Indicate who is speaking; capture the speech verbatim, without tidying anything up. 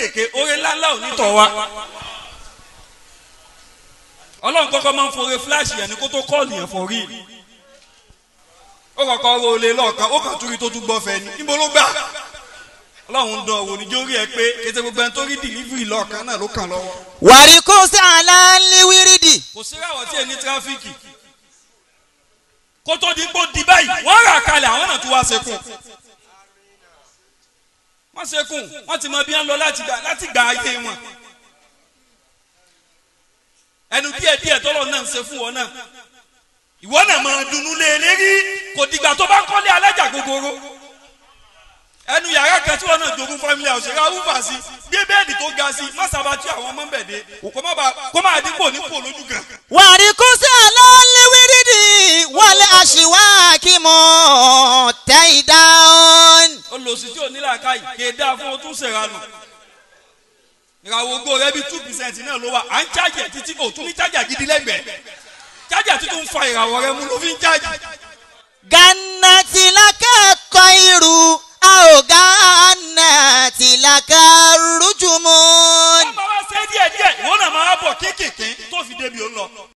Speaker 1: kéékèèké oore ńláńlá ò ní tọ̀ wá. Ọlọ́run kọ́kọ́ máa ń fore fúláṣì yẹn ní kó tó kọ́ọ̀lù yẹn fọ̀ rí. Ó kọ́kọ́ ro olè lọ́ọ̀kan ó kàn túrí tó tún gbọ́ fẹ́ ni níbo ló gbà. Ọlọ́run dán wò ní jórí ẹ pé kété gbogbo ẹni tó rí dìlífìrì lọ́ọ̀kan náà ló kàn lọ́wọ́.
Speaker 2: wàrí kó sí àlàálí wírídì.
Speaker 1: Kò sí ráwọ̀ tí ẹ ní tráfíkì. Kó tó di gbó di báyìí wọ́n rà kalẹ̀ àwọn náà tún wá sekùn. Wọ́n sekùn wọ́n ti mọ bí wọ́n lọ láti gbà láti gbà ayé wọn. Ẹnu díẹ̀ díẹ̀ tọ́lọ̀ náà ń ṣe fún wọn náà. Ìwọ náà máa dunnú lé lérí kò dìgbà tó bá kọ́lé alájà gogoro. Ẹnu yàrá kan tí wọn náà jogún family house ra wúfà sí gbé bẹ́ẹ̀dì tó ga sí má sábà tí àwọn ọmọ ń bẹ̀ dé kó má dípò nípò lójú kan.
Speaker 2: wàrí kó sí àlàálí wírídì wọlé àṣìwá kí mo tẹ ìdáhùn.
Speaker 1: Olùsí tí ò ní làákàyè kéda fún o tún ṣèrànù. Ìràwọ̀ ògo rẹ bíi two percent náà ló wà à ń chájẹ̀ títí kò tún ní chájà gidi lẹ́gbẹ̀ẹ́. Chájà títún ń fa ìràwọ̀ rẹ mú ló fi ń chájì.
Speaker 2: Gánà tí lákàkọ́ irú a ò gánà tí lákàrújùmọ́.
Speaker 1: Wọ́n bá wá ṣe díẹ̀ díẹ̀ ìwọ náà máa bọ̀ kéékèèké tó fi débi ó lọ.